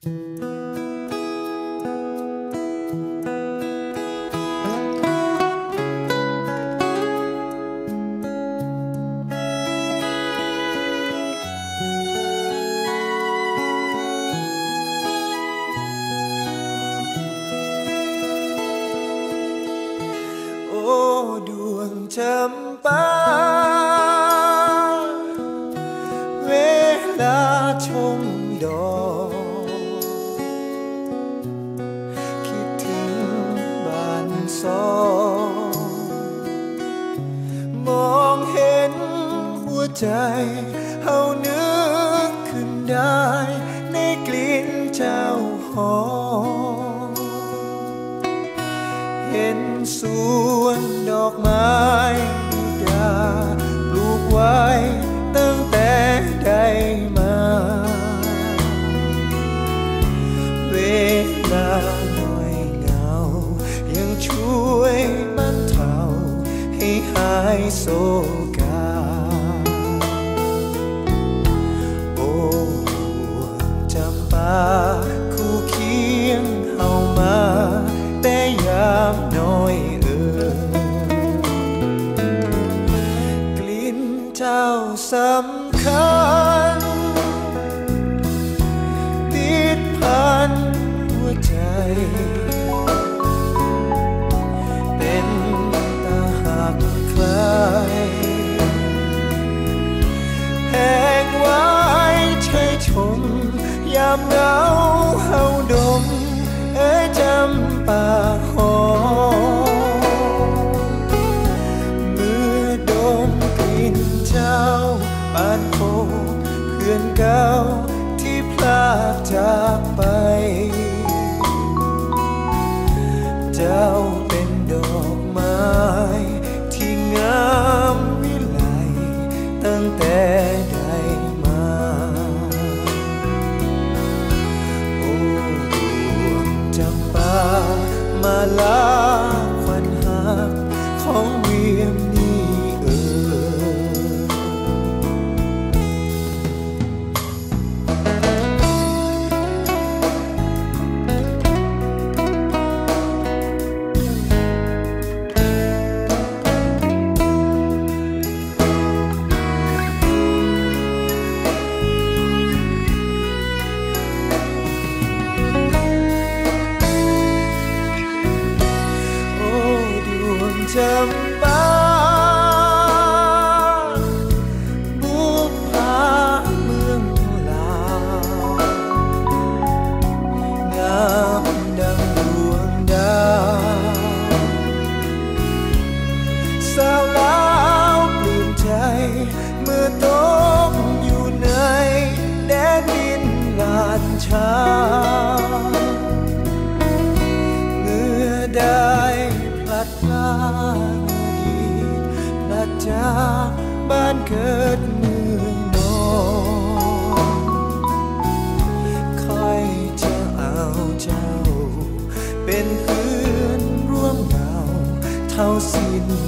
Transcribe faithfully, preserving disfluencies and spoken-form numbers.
ดวงจำปาเวลาชมดอกคิดถึงบ้านซองมองเห็นหัวใจเฮานึกขึ้นได้ในกลิ่นเจ้าหอมเห็นสวนดอกไม้ดูดาปลูกไว้ตั้งแต่ได้มาเวลาหน่อยเหงายังช่วยบรรเทาให้หายโศกาโอ้จำปาคู่เคียงเฮามาแต่ยามน้อยเอ่ยกลิ่นเจ้าสำคัญติดพันหัวใจเป็นตาหักใครแห่งไว้ใช้ชมยามเหงาเฮาดมเอ้ยจำปาหอมเมื่อดมกลิ่นเจ้าปานโพเพื่อนเก่าที่พลาดจากไปเจ้าเป็นดอกไม้ที่งามวิไลตั้งแต่ได้มาโอ้ดวงจำปามาลาควันหักของเวียมนี้เอ่จำปาบุพภาเมืองลาวงามดังดวงดาวสาวลาวปลื้มใจเมื่อตกอยู่ในแดนดินลาดชาเมื่อได้พลัดพรากอดีตพลัดจากบ้านเกิดเมืองนอนคอยจะเอาเจ้าเป็นเพื่อนร่วมเงาเท่าสิ้น